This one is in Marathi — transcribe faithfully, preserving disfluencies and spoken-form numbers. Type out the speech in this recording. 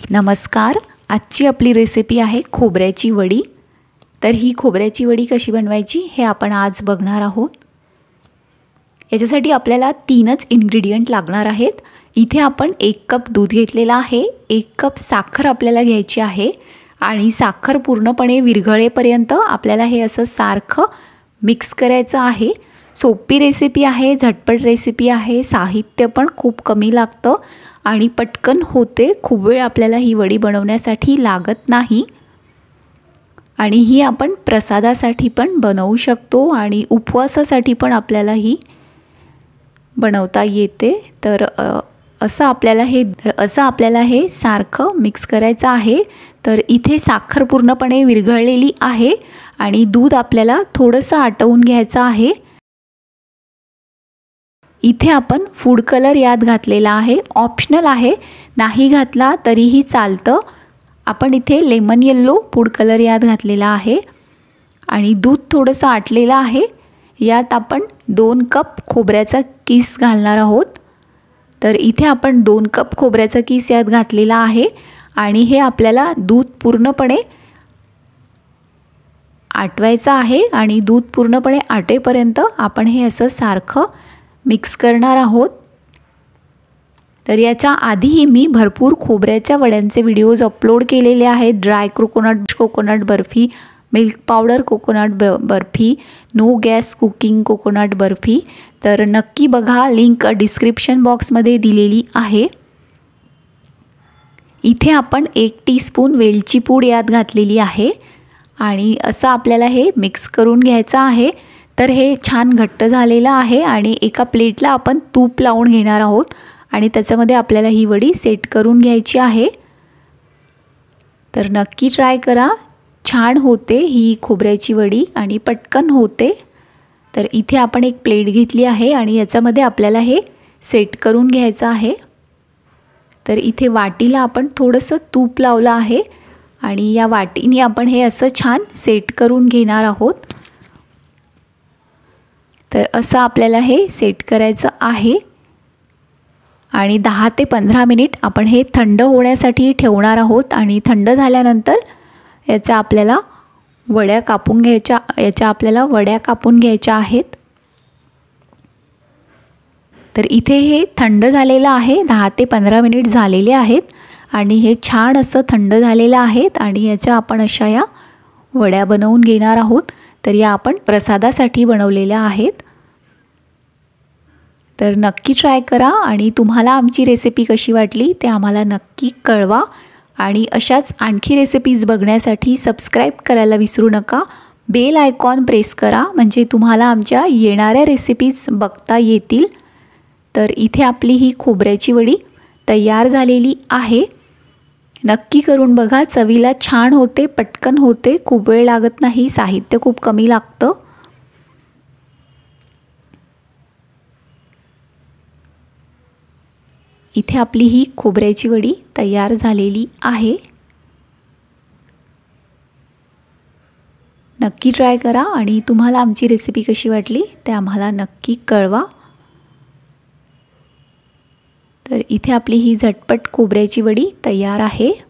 नमस्कार. आजची आपली रेसिपी आहे खोबऱ्याची वडी. तर ही खोबऱ्याची वडी कशी बनवायची हे आपण आज बघणार आहोत. याच्यासाठी आपल्याला तीनच इन्ग्रेडियंट लागणार आहेत. इथे आपण एक कप दूध घेतलेला आहे, एक कप साखर आपल्याला घ्यायची आहे आणि साखर पूर्णपणे विरघळेपर्यंत आपल्याला हे असं सारखं मिक्स करायचं आहे. सोपी रेसिपी आहे, झटपट रेसिपी आहे, साहित्य पण खूप कमी लागतं आणि पटकन होते. खूप वेळ आपल्याला ही वडी बनवण्यासाठी लागत नाही आणि ही आपण प्रसादासाठी पण बनवू शकतो आणि उपवासासाठी पण आपल्याला ही बनवता येते. तर असं आपल्याला हे असं आपल्याला हे सारखं मिक्स करायचं आहे. तर इथे साखर पूर्णपणे विरघळलेली आहे आणि दूध आपल्याला थोडंसं आटवून घ्यायचं आहे. इथे आपण फूड कलर यात घातलेला आहे, ऑप्शनल आहे, नाही घातला तरीही चालतं. आपण इथे लेमन येल्लो फूड कलर यात घातलेला आहे आणि दूध थोडंसं आटलेलं आहे. यात आपण दोन कप खोबऱ्याचा किस घालणार आहोत. तर इथे आपण दोन कप खोबऱ्याचा किस यात घातलेला आहे आणि हे आपल्याला दूध पूर्णपणे आटवायचं आहे आणि दूध पूर्णपणे आटेपर्यंत आपण हे असं सारखं मिक्स करणार आहोत. तर याच्या आधीही मी भरपूर खोबऱ्याच्या वड्यांचे व्हिडिओज अपलोड केलेले आहेत. Dry coconut coconut barfi, milk powder coconut ब barfi, no gas cooking coconut barfi. तर नक्की बघा, लिंक डिस्क्रिप्शन बॉक्समध्ये दिलेली आहे. इथे आपण एक टीस्पून वेलची पूड यात घातलेली आहे आणि असं आपल्याला हे मिक्स करून घ्यायचं आहे. तर हे छान घट्ट झालेलं आहे आणि एका प्लेटला आपण तूप लावून घेणार आहोत आणि त्याच्यामध्ये आपल्याला ही वडी सेट करून घ्यायची आहे. तर नक्की ट्राय करा, छान होते ही खोबऱ्याची वडी आणि पटकन होते. तर इथे आपण एक प्लेट घेतली आहे आणि याच्यामध्ये आपल्याला हे सेट करून घ्यायचं आहे. तर इथे वाटीला आपण थोडंसं तूप लावलं आहे आणि या वाटीने आपण हे असं छान सेट करून घेणार आहोत. तर असं आपल्याला हे सेट करायचं आहे आणि दहा ते पंधरा मिनिट आपण हे थंड होण्यासाठी ठेवणार आहोत आणि थंड झाल्यानंतर याच्या आपल्याला वड्या कापून घ्यायच्या याच्या आपल्याला वड्या कापून घ्यायच्या आहेत. तर इथे हे थंड झालेलं आहे, दहा ते पंधरा मिनिट झालेले आहेत आणि हे छान असं थंड झालेलं आहेत आणि याच्या आपण अशा या वड्या बनवून घेणार आहोत. तर या आपण प्रसादासाठी बनवलेल्या आहेत. तर नक्की ट्राय करा आणि तुम्हाला आमची रेसिपी कशी वाटली ते आम्हाला नक्की कळवा आणि अशाच आणखी रेसिपीज बघण्यासाठी सबस्क्राईब करायला विसरू नका. बेल आयकॉन प्रेस करा म्हणजे तुम्हाला आमच्या येणाऱ्या रेसिपीज बघता येतील. तर इथे आपली ही खोबऱ्याची वडी तयार झालेली आहे. नक्की करून बघा, चवीला छान होते, पटकन होते, खूप वेळ लागत नाही, साहित्य खूप कमी लागतं. इथे आपली ही खोबऱ्याची वडी तयार झालेली आहे. नक्की ट्राय करा आणि तुम्हाला आमची रेसिपी कशी वाटली ते आम्हाला नक्की कळवा. तर इथे आपली ही झटपट खोबऱ्याची वडी तयार आहे.